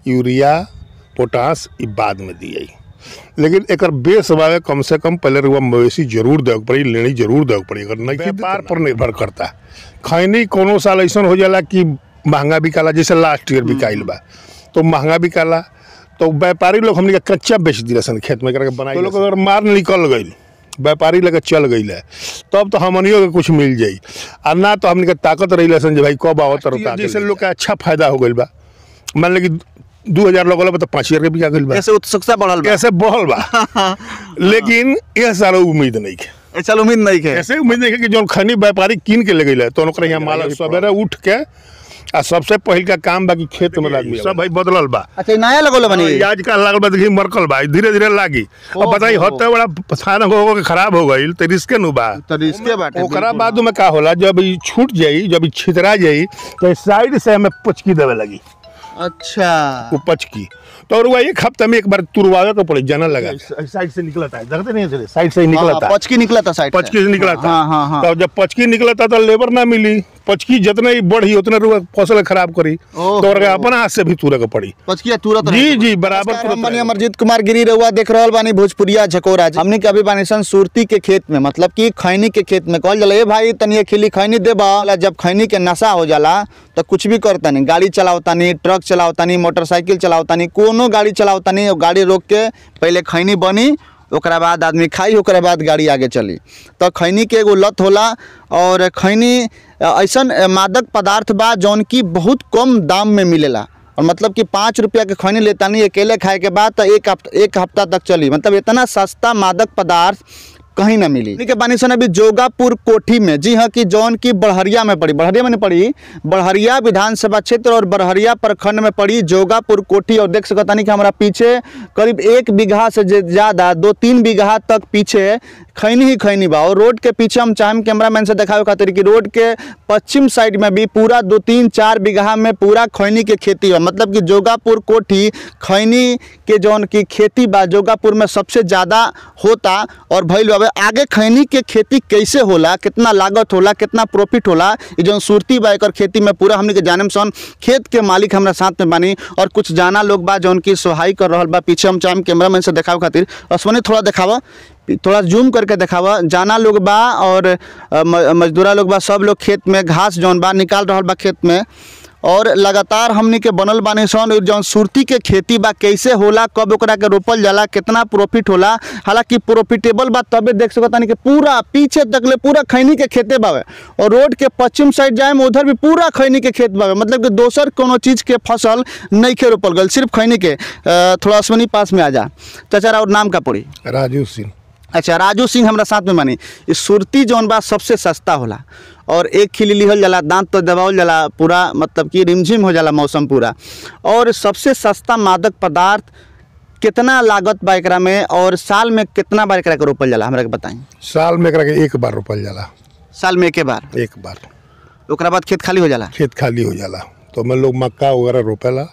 Urea potash ई बाद में दिए, लेकिन एक बेस बावे कम से कम पहले रुआ मवेशी जरूर देवे पड़ी, लेनी जरूर देवे पड़ी। अगर नहीं व्यापार पर निर्भर करता। खैनी कोनो साल ऐसा हो जाला कि महंगा बिकाला, जैसे लास्ट ईयर बिकाइल बा तो महंगा बिकाला, तो व्यापारी लोग हमने कच्चा बेच दिला सन खेत में करके बनाई। तो लोग अगर मार निकल गई, व्यापारी लगे चल गई है, तब तो हमनियों के कुछ मिल जाई, और ना तो हमने ताकत रही सन भाई कब आओ तरह। जैसे लोग का अच्छा फायदा हो गई बा, मान ली 2000 लगल बा तो 5000 के बिका गइल बा, कैसे उत्सुकता बढ़ल बा, कैसे बढ़ल बा। लेकिन यह सारा उम्मीद नहीं है, चल उम्मीद नहीं है, ऐसे उम्मीद नहीं है कि जो खनी व्यापारी कीन के ले गई है तो ओकरा यहाँ माल सवेरे उठ के आ सबसे पहिल का काम बाकी खेत में लागी सब भाई बदलल बा। अच्छा नया लगल बनी आज का लागल बा, देखी मरकल बा, धीरे धीरे लागी। अब बताई होते बड़ा पछाना हो के खराब हो गई तो रिस्क नु बा, तो रिस्के बाटे। ओकरा बाद में का होला, जब ई छूट जाई, जब ई छितरा जाई तो साइड से हमें पचकी देवे लगी। अच्छा वो पचकी तो और वो एक हफ्ते में एक बार तुरवावे को पड़े, जना लगा साइड से निकलता है, देखते नहीं है साइड से ही निकलता है, पचकी निकला था साइड, पचकी से निकला था। हाँ। तो जब पचकी निकला था तो लेबर ना मिली, पचकी जितने ही बढ़ी उतने रुआ फसल खराब करी, तो अपना हाथ से भी तुरे के पड़ी पचकी तुरंत। जी बराबर। अमरजीत कुमार गिरी रहुआ देख रहल बानी भोजपुरिया झकोरा। हमनी के अभी बानी सन सुरती के खेत में, मतलब कि खैनी के खेत में। कहल जाला ए भाई तनी खिली खैनी देबा। जब खैनी के नशा हो जाला तो कुछ भी करता नहीं, गाड़ी चलावता नहीं, ट्रक चलावता नहीं, मोटरसाइकिल चलावता नहीं, कोनो गाड़ी चलावता नहीं। गाड़ी रोक के पहले खैनी बनी, ओकरा बाद आदमी खाई, ओकरा बाद गाड़ी आगे चली। तो खैनी के एगो लत होला, और खैनी ऐसन मादक पदार्थ बा जौन की बहुत कम दाम में मिलेला। और मतलब कि 5 रुपया के खैनी लेता नहीं, अकेले खाए के बाद तो एक हफ्ता तक चली। मतलब इतना सस्ता मादक पदार्थ कहीं ना मिली। ठीक है बानी सन अभी जोगापुर कोठी में, जी हाँ, कि जौन की बड़हरिया में पड़ी, बड़हरिया में पड़ी, बड़हरिया विधानसभा क्षेत्र और बड़हरिया प्रखंड में पड़ी जोगापुर कोठी। और देख सकता नहीं कि हमारा पीछे करीब 1 बीघा से ज़्यादा 2-3 बीघा तक पीछे खैनी ही खैनी बा। और रोड के पीछे हम चाहें कैमरामैन से दिखावे खातिर कि रोड के पश्चिम साइड में भी पूरा 2-3-4 बीघा में पूरा खैनी के खेती बा। मतलब कि जोगापुर कोठी खैनी के जौन की खेती बा जोगापुर में सबसे ज़्यादा होता। और भइल आगे खैनी के खेती कैसे होला, कितना लागत होला, कितना प्रॉफिट होला, ये जो सुरती बा एकर खेती में पूरा हमने के जाने सन। खेत के मालिक हमारा साथ में बानी और कुछ जाना लोग बा जौन की सहाय कर रहा बा। पीछे हम चाहे कैमरामैन से दिखावे खातिर असमनी थोड़ा दिखावा, थोड़ा जूम करके दिखावा। जाना लोग बा और मजदूरा लोग बा, सब लोग खेत में घास जौन बा निकाल रहा बा खेत में। और लगातार हमनी के बनल बानी सन जौन सुरती के खेती बा कैसे होला, कब ओकरा के रोपल जाला, कितना प्रॉफिट होला। हालांकि प्रॉफिटेबल बा तबे देख सकता नहीं कि पूरा पीछे तक ले पूरा खैनी के खेते बावे। और रोड के पश्चिम साइड जाए में उधर भी पूरा खैनी के खेत बावे। मतलब कि दोसर कोनो चीज़ के फसल नहीं खे रोपल गल, सिर्फ खैनी के। थोड़ा असमनी पास में आ जा चाचा, और नाम का पड़ी? राजू सिंह। अच्छा राजू सिंह हमारा साथ में बानी। इस सुरती जौन बा सबसे सस्ता होला, और एक खिली लिहल जाला, दांत तो दबावल जाला पूरा, मतलब कि रिमझिम हो जाला मौसम पूरा। और सबसे सस्ता मादक पदार्थ कितना लागत बा एकरा में, और साल में कितना बार एकरा के रोपल जाला हमरा के बताई? साल में एकरा के 1 बार रोपल जाला। साल में 1 बार? 1 बार। ओकरा बाद खेत खाली हो जाला? खेत खाली हो जाला। तो हम लोग मक्का वगैरह रोपेला,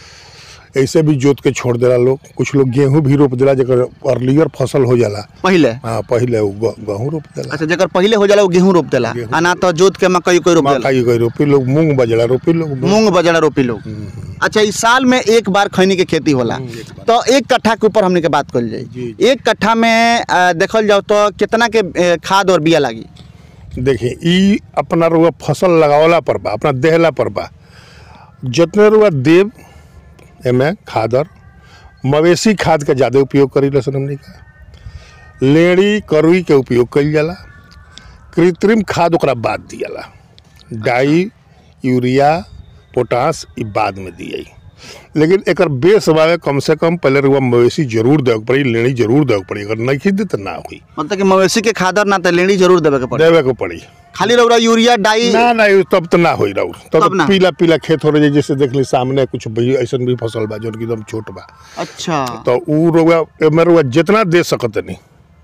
ऐसे भी जोत के छोड़ देला लोग। कुछ लोग गेहूं भी रोप देला, जकर अर्लियर फसल हो जाला पहले। हाँ पहले गेहूं रोप देला। अच्छा जकर पहले हो जाला वो गेहूं रोप देला, आना तो जोत के मकई कोई रोप देला। मकई कोई रोपी लोग, मूंग बजड़ा रोपी लोग, मूंग बजड़ा रोपी लोग। अच्छा इस साल में 1 बार खैनी के खेती होला। तो 1 कट्ठा के ऊपर हमने के बात कर जाए, 1 कट्ठा में देखल जाओ तो कितना के खाद और बिया लागी? देखिए ई अपना रुआ फसल लगावला पर बा, अपना देहला पर बा। जितने रुआ देव एमे खाद और मवेशी खाद का ज़्यादा उपयोग करी लसन हमने का। लेड़ी करुई के उपयोग कल जाला, कृत्रिम खाद ओकरा बाद दियाला। डाई यूरिया पोटास ई बाद में दिए। लेकिन एक बेस बावे कम से कम पहले रुआ मवेशी जरूर देवे पड़ी, लेनी जरूर देवे पड़ी। अगर नहीं खरीदे तो ना हुई। मतलब कि मवेशी के खादर ना तो लेनी जरूर देवे के पड़ी। खाली रउरा यूरिया डाई ना तब तो ना होई रहू, तब तो पीला पीला खेत हो रही है। जैसे देख ली सामने कुछ ऐसा भी फसल बा जो एकदम छोट बा। अच्छा तो ऊ रुआ जितना दे सकत नहीं,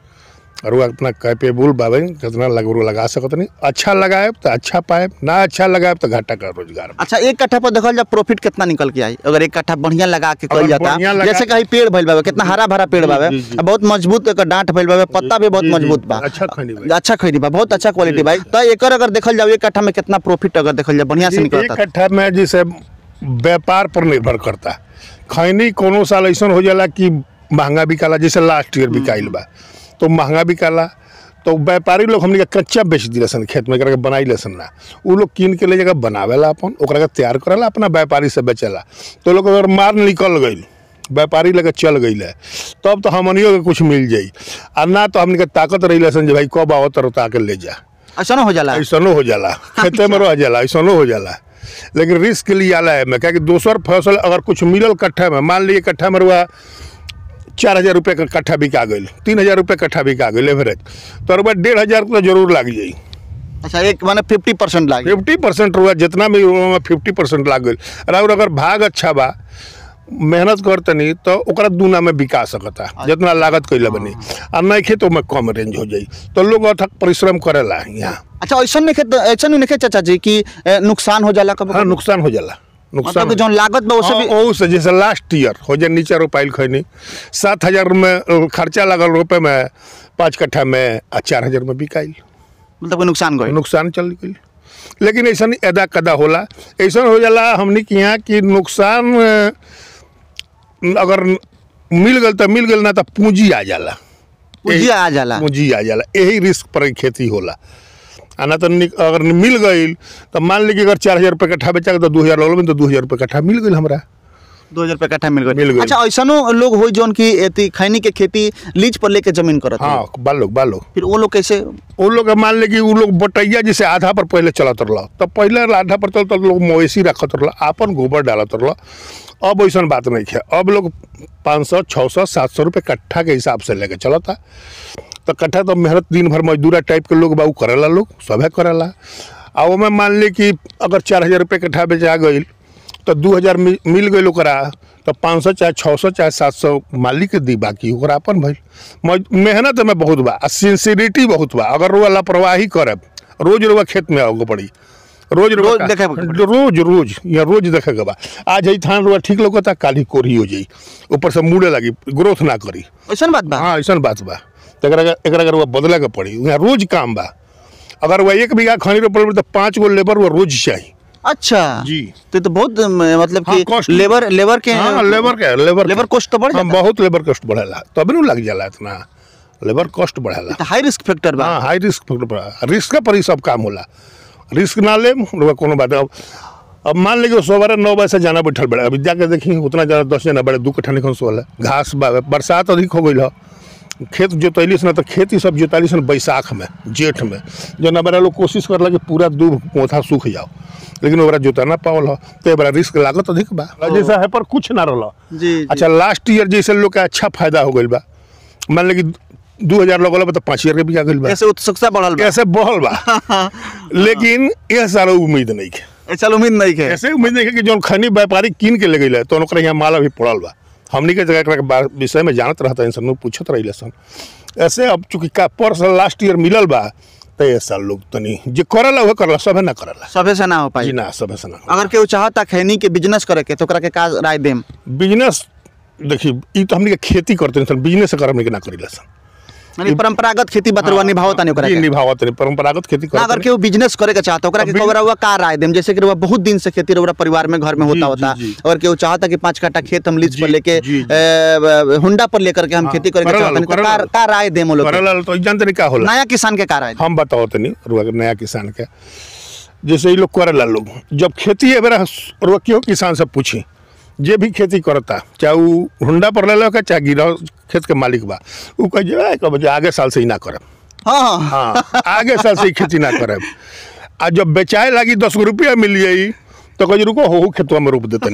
और वो अपना कैपेबल बाबे कितना लगा सकत नहीं। अच्छा लगाए तो अच्छा पाए, ना अच्छा लगाए तो घाटा का रोजगार। अच्छा 1 कट्ठा पर देखल जा प्रॉफिट कितना निकल के आई अगर 1 कट्ठा बढ़िया लगा के कल जाता? जैसे कहीं पेड़ भइल बावे, कितना हरा भरा पेड़ बावे, बहुत मजबूत एकर डांट भइल बावे, पत्ता भी बहुत मजबूत बा, अच्छा खैनी बा, बहुत अच्छा क्वालिटी बा। तो एकर अगर देखल जाए 1 कट्ठा में कितना प्रॉफिट अगर देखल जाए बढ़िया से निकलता? 1 कट्ठा में जैसे व्यापार पर निर्भर करता। खैनी कोनो साल ऐसा हो जाला कि महंगा बिकाला, जैसे लास्ट ईयर बिकाइल बा तो महंगा बिकाला, तो व्यापारी लोग हमने कच्चा बेच दिले सन, खेत में करके बनाई लेसन ना, वो लोग कीन के ले जगह बनावेला, अपन ओकरा के तैयार करेला, अपना व्यापारी से बेचेला। तो लोग अगर मार निकल गई, व्यापारी लगे चल गई है, तब तो हमनियों के कुछ मिल जाई, और ना तो हमने के ताकत रही लेसन भाई कब आओ तो ताके ले जा। ऐसा हो जाला, ऐसा हो जाला, खेते में रह जाला, ऐसा हो जाला। लेकिन रिस्क लिए आला है मैं क्या कि दूसर फसल अगर कुछ मिलल कट्ठा में, मान लीजिए कट्ठा में रुआ 4,000 रुपये का कट्ठा बिका गई, 3,000 रुपये कट्ठा बिका गई एवरेज, तो रुआ 1,500 तो जरूर लग जाई। अच्छा, एक माने 50% लाग, 50% रुआ जितना भी 50% लाग गई। और अगर भाग अच्छा बा, मेहनत करतनी तो ओकरा दूना में बिका सकता, जितना लागत कैले बनी, और नहीं खे तो में कम रेंज हो जाई, तो लोग अथक परिश्रम करेला यहाँ। अच्छा, ऐसा नहीं खे चाचा जी कि नुकसान हो जाला कब? हाँ, नुकसान हो जाला, नुकसान मतलब जो लागत बा उससे जैसे लास्ट ईयर हो जाए नीचे रोपाइल खैनी 7,000 में खर्चा लगल रोपे में, 5 कट्ठा में 4,000 में बिकाइल, मतलब नुकसान गई, नुकसान चल गई। लेकिन ऐसा नहीं एदा कदा होला, ऐसा हो जाला हमने कि यहाँ की नुकसान अगर मिल गल तो मिल गल, ना तो पूंजी आ जाला, पूंजी आ जाला, पूंजी आ जाला, यही रिस्क पर खेती होला। आना तो अगर मिल गई तो मान लीजिए अगर 4,000 रुपये कट्ठा बेचा तो 2,000 लगल में, तो 2,000 रुपये कट्ठा मिल गई हमरा, 2,000 रुपये कट्ठा मिल गई। अच्छा, ऐसा लोग हो जौन की खैनी के खेती लीज पर लेके जमीन करत? हाँ, बालोग फिर वो लोग कैसे? वो लोग मान ले कि वो लोग बटैया जैसे आधा पर पहले चलत रहा, तब पहले आधा पर चलता लोग मवेशी रखत रहा, अपन गोबर डालत रहा। अब वैसा बात नहीं है, अब लोग 500, 600, 700 रुपये कट्ठा के हिसाब से लेके चलता। तो कट्ठा तो मेहनत दिन भर मजदूरा टाइप के लोग बाबू करेला, लोग सभे करेला। आ वो में मान ली कि अगर 4,000 रुपये कट्ठा बेचा गई तो 2,000 मिल गई ओकरा, तो 500 चाहे 600 चाहे 700 मालिक के दी, बाकी ओकरा अपन भइल। मेहनत में बहुत बा, सिंसियरिटी बहुत बा। अगर वो लापरवाही करब, रोज रोज खेत में आओगे पड़ी, रोज देखे, रोज या रोज देखे के बा। आज ही थान रुआ ठीक लगता, काली कोरी हो जाई, ऊपर से मुड़े लगी, ग्रोथ ना करी। ऐसा बात बा? हाँ, ऐसा बात बा। तो अगर वो बदले के पड़ी, यहाँ रोज काम बा। अगर वह 1 बीघा खनी रोपल तो 5 गो लेबर वो रोज चाहिए। अच्छा जी, तो बहुत मतलब कि लेबर के, हाँ, लेबर कॉस्ट तो बढ़ जाता, बहुत लेबर कॉस्ट बढ़ेला, तब न लग जाला, इतना लेबर कॉस्ट बढ़ेला। हाई रिस्क फैक्टर बा। हाँ, हाई रिस्क फैक्टर बा, रिस्क पर ही सब काम होला। रिस्क ना ले कोनो बात। अब मान लीजिए 9 बजे से जाना बैठल बड़े, अभी जाके देखी उतना ज़्यादा 10 जना बड़े, 2 कट्ठा निकल सोल घास बा, बरसात अधिक हो गई, खेत जोतैलिस ना, तो खेती सब जोतैलिस बैसाख में, जेठ में, जो ना बड़ा लोग कोशिश करला कि पूरा दूब मोथा सूख जाओ, लेकिन ओकरा जोता ना पावल, तो बड़ा रिस्क लागत अधिक बा, जैसा है पर कुछ ना रहा। अच्छा, लास्ट ईयर जैसे लोग का अच्छा फायदा हो गई बा, मान ली 2,000 लगल बा तो 5,000 के बिका गई बा, ऐसे उत्सुकता बढ़ल बा, ऐसे बढ़ल बा। लेकिन यह सारा उम्मीद नहीं है, ऐसा उम्मीद नहीं है, ऐसे उम्मीद नहीं है कि जो खनी व्यापारी कीन के ले गई तो ओकरा यहाँ माल अभी पड़ल बा। हमनी के जगह के विषय में जानत रहता है, सब पूछत रही सन। ऐसे अब चूंकि का पर साल लास्ट ईयर मिलल बा, तो ये साल लोग तनी जे करला वो करला, सभे ना करला, सभे से ना हो पाई ना, सभे से ना। अगर केहू चाहता खैनी के बिजनेस करे के, तो ओकरा के का राय देम? बिजनेस देखिए, ई तो हमनी के खेती करते सन, बिजनेस कर हमनी के ना करीला सन। यानी परंपरागत खेती बतरवा निभावता नहीं ओकरा के, निभावत नहीं, परंपरागत खेती करते। अगर केहू बिजनेस करे के चाहता, ओकरा के कोबरा का राय देम? जैसे कि वो बहुत दिन से खेती रउरा परिवार में घर में होता, और केहू चाहता कि 5 कट्ठा खेत हम लीज पर लेके हुंडा पर लेकर के हम खेती करे के चाहते, तो का राय देम लोग? तो जानते नहीं का होला, नया किसान के का राय हम बताओ तनी नया किसान के। जैसे ये लोग करेला, लोग जब खेती है बेरा क्यों किसान से पूछी, जे भी खेती करता, चाहे वो हुंडा पर ले लो का, चाहे गिरा खेत के मालिक बा, वो कहे आगे साल से ही ना करब। हाँ, आगे साल से ही खेती ना करब। आ जब बेचाए लगी 10 रुपया मिल जाई, तो कहे रुको हो खेतवा में रोप देते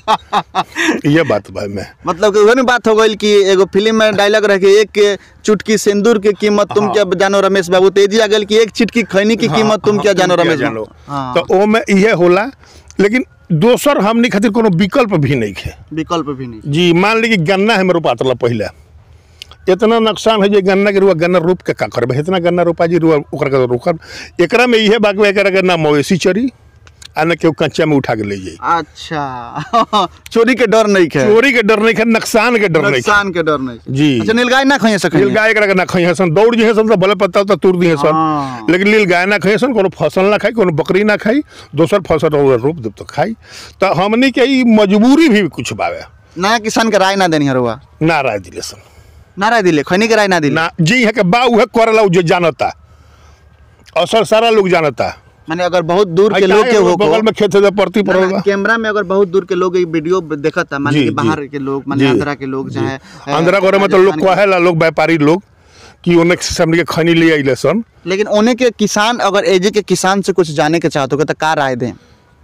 नहीं। ये बात भाई मैं मतलब कि वही बात हो गई कि एगो फिल्म में डायलॉग रहे कि एक चुटकी सिंदूर की कीमत तुम क्या जानो रमेश बाबू, तेजी आ गई कि एक चिटकी खैनी की कीमत तुम क्या जानो रमेश बाबू। तो ओ में ये होला, लेकिन दोसर हमनी खातिर कोनो विकल्प भी नहीं है, विकल्प भी नहीं जी। मान ली कि गन्ना है रोपात रहा पहले, इतना नुकसान है जे गन्ना के रुआ गन्ना रोप के का करबे, इतना गन्ना रोपा जी रुआ ओकर के रोकब। एकरा में इहे बाकी एकरा के ना मवेशी चरी, आ न केहू कच्चा में उठा के ले जाई। अच्छा चोरी के डर नहीं है, चोरी के डर नहीं है, नुकसान के डर नहीं है। नुकसान के डर नहीं जी। अच्छा नीलगाय ना खाइए सके, नीलगाय एकरा के ना खाई हसन, दौड़ जे हसन तो भले पत्ता तो तुर दी हसन, हाँ। लेकिन नीलगाय ना खाई हसन, कोनो फसल ना खाई, कोनो बकरी ना खाई, दोसर फसल रोप दे तो खाई। तो हमनी के ई मजबूरी भी कुछ बावे। नया किसान के राय ना देनी हरुआ, ना राय दिले सन, ना राय दिले, खैनी के राय ना दिले ना जी है के बा उहे करला जो जानता, असर सारा लोग जानता। माने अगर बहुत दूर के लोग के हो बगल में खेत से परती पड़ल बा, कैमरा में अगर बहुत दूर के लोग ये वीडियो देखता, माने कि बाहर के लोग, माने आंध्रा के लोग चाहे आंध्रा करे में तो लोग कहेला, लोग व्यापारी लोग कि ओने से हमनी के खैनी ले आइले सन। लेकिन ओने के किसान अगर एजे के किसान से कुछ जाने के चाहते हो तो का राय दें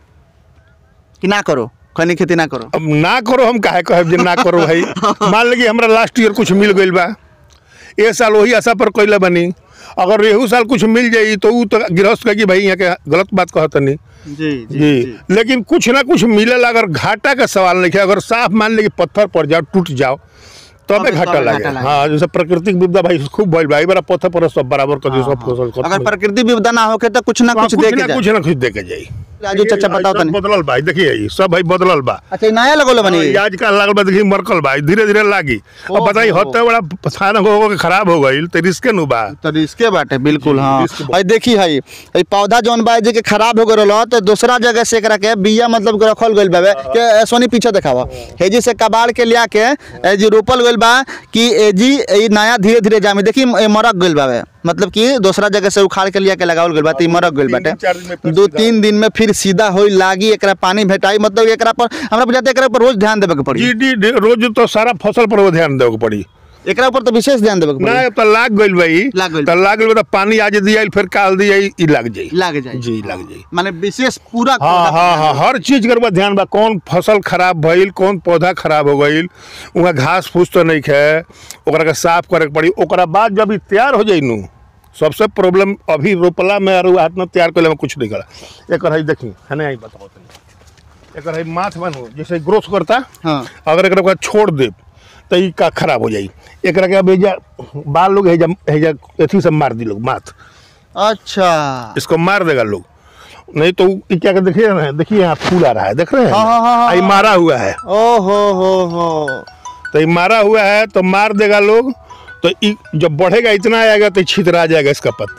कि ना करो, खैनी खेती ना करो? अब ना करो हम काहे कहब जे ना करो भाई। मान ली हमरा लास्ट ईयर कुछ मिल गइल बा, ए साल वही आशा पर कइले बनी, अगर रेहू साल कुछ मिल जाई तो ऊ तो गृहस्थ कह कि भाई यहाँ के गलत बात कहत नहीं। जी लेकिन कुछ ना कुछ मिलेला, अगर घाटा का सवाल नहीं है, अगर साफ मान ले कि पत्थर पड़ जाओ टूट जाओ तबे घाटा लगे। हाँ जैसे प्राकृतिक विपदा भाई खूब भइल भाई, बड़ा पत्थर पर सब बराबर कर सब फसल। अगर प्राकृतिक विपदा ना होके तो कुछ ना कुछ दे के कुछ ना कुछ दे के जाई। राजू चाचा बताओ तनी, बदलल भाई, देखिए ई सब भाई बदलल बा। अच्छा नया लगोले बनी आज का लागल बा, देखिए मरकल भाई धीरे धीरे लागी। अब बताई होते बड़ा पछान हो के खराब हो गइल तो रिस्क नु बा, तो रिस्क बाटे बिल्कुल। हां भाई देखी है ई पौधा जोन बा जे के खराब हो गइल तो दूसरा जगह से एकरा के बिया मतलब के रखल गइल बावे के सोनी पीछे देखावा हेजी से कबाड़ के लिया के एजी रोपल गइल बा कि एजी ई नया धीरे धीरे जामे देखी मरक गइल बावे, मतलब कि दूसरा जगह से उखाड़ के लिया के लगावल गइल बा तो मरक गइल बाटे। 2-3 दिन में फिर सीधा होई लागी, एकरा पानी भेटाई, मतलब एकरा पर हमरा बुझाते एकरा पर रोज ध्यान देबे के पड़ी। जी रोज तो सारा फसल पर ध्यान देबे के पड़ी, एकरा ऊपर तो विशेष ध्यान देबे के पड़ी। ना तो लाग गइल भाई, तो लाग गइल तो पानी आज दियाइल फिर काल दियाई ई लाग जाई जी लाग जाई, माने विशेष पूरा। हां हर चीज के ध्यान बा, कौन फसल खराब भइल, कौन पौधा खराब हो गइल, उहाँ घास फूस तो नहीं है, ओकरा के साफ करे के पड़ी। ओकरा बाद जब ई तैयार हो जाई नु, सबसे प्रॉब्लम अभी रोपला में और हाथ में तैयार करे में कुछ नहीं करा। एक है देखी है ना, बताओ तनी, एक है माथ बनो जैसे ग्रोथ करता। हाँ। अगर एक बाद छोड़ दे तो ई का खराब हो जाई, एक के अब एजा बाल लोग हेजा एथी से मार दी लोग माथ। अच्छा इसको मार देगा लोग, नहीं तो क्या देखिए देखिए यहाँ फूल आ रहा है, देख रहे हैं? हाँ, मारा हुआ है। ओहो हो तो ये मारा हुआ है तो मार देगा लोग, तो जब बढ़ेगा इतना आएगा तो छितरा जाएगा इसका पत्ता।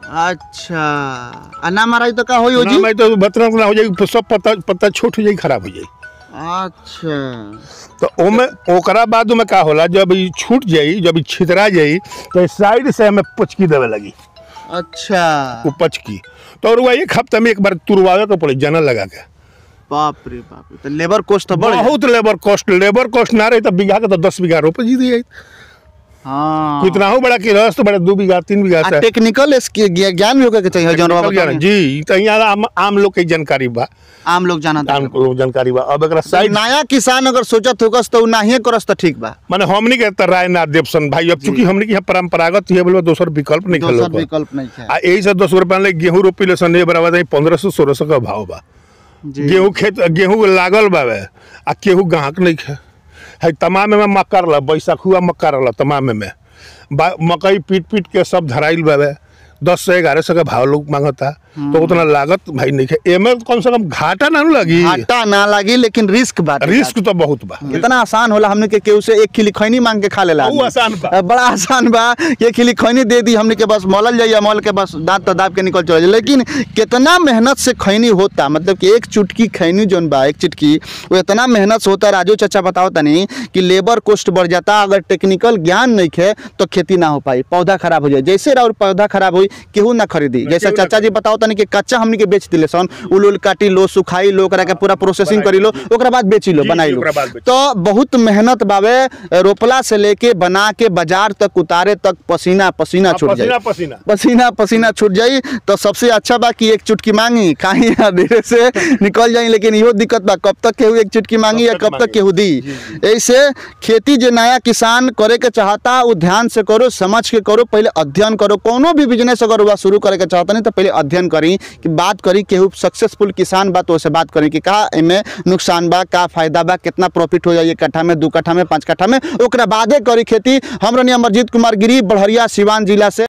अच्छा ना मारा तो का हो जी? मैं तो बतना ना हो जाएगी, सब पत्ता छोट हो जाएगी, खराब हो जाएगी। अच्छा तो ओमे ओकरा बाद में का होला, जब ये छूट जाई, जब ये छितरा जाई तो साइड से हमें पुचकी देवे लगी। अच्छा वो पचकी तो और वह एक हफ्ते में एक बार तुरवावे को पड़े जना लगा के। बाप रे बाप, तो लेबर कॉस्ट तो बहुत लेबर कॉस्ट ना रही तो बीघा के तो 10 बीघा रोप जी दिए। हाँ कितना हो बड़ा कि तो बड़ा 2 बीघा 3 बीघा से टेक्निकल ज्ञान भी होगा के चाहिए ज्ञान जी, तो यहाँ आम लोग के जानकारी बा, आम लोग जानता, आम लोग जानकारी बा। अब एकरा साइड नया किसान अगर सोचत होगस तो नहीं करस तो ठीक बा, माने हमनी के त राय ना देवसन भाई। अब चूंकि हमनी के परंपरागत ये बोलबो दोसर विकल्प नहीं खेलो, दोसर विकल्प नहीं है। आ एही से 10 रुपया ले गेहूं रोपी ले सन, बराबर 1500-1600 का भाव बा। गेहूं खेत गेहूं लागल बावे आ केहू गाहक नहीं है। तमाम में मक्का रहा, बैसाखुआ मक्का रहा, तमाम में मकई पीट के सब धराइल बावे, 10 से 1100 का भाव लोग मांगता, तो उतना लागत भाई नहीं है। एमे कम से कम घाटा ना लगी, घाटा ना लगी, लेकिन रिस्क बात, रिस्क तो बहुत बा। कितना आसान होला, हमने के केहू से 1 किलो खैनी मांग के खा लेला, आसान बा, बड़ा आसान बा। 1 किलो खैनी दे दी हमने के, बस मौलल जाइए, मौल के बस दांत दाब के निकल चले। लेकिन कितना मेहनत से खैनी होता, मतलब कि एक चुटकी खैनी जोन बा, एक चिटकी, वो इतना मेहनत से होता। राजू चाचा बताओ तनी कि लेबर कॉस्ट बढ़ जाता, अगर टेक्निकल ज्ञान नहीं है तो खेती ना हो पाई, पौधा खराब हो जाए। जैसे और पौधा खराब हुई केहू ना खरीदी। जैसे चाचा जी बताओ तनी कि कच्चा हमने के बेच दिले सन, उल काटी लो, सुखाई लो, ओकरा के पूरा प्रोसेसिंग करी लो, ओकरा बाद बेची लो, बनाई लो। तो बहुत मेहनत बावे, रोपला से लेके बना के बाजार तक उतारे तक पसीना छूट जाए, पसीना छूट जाई। तो सबसे अच्छा बा कि 1 चुटकी मांगी खाई धीरे से निकल जाई। लेकिन इहो दिक्कत बा, कब तक केहू 1 चुटकी मांगी या कब तक केहू दी। ऐसे खेती जो नया किसान करे के चाहता, वो ध्यान से करो, समझ के करो, पहले अध्ययन करो। कोनो भी बिजनेस अगर वह शुरू करे के चाहता नहीं तो पहले अध्ययन करी, कि बात करी केहू सक्सेसफुल किसान बा तो उसे बात करी कि का इमे नुकसान बा, का फायदा बा, कितना प्रॉफिट हो जाए 1 कट्ठा में, 2 कट्ठा में, 5 कट्ठा में, ओकरा बादे करी खेती। हमरा अमरजीत कुमार गिरी, बड़हरिया, सिवान जिला से।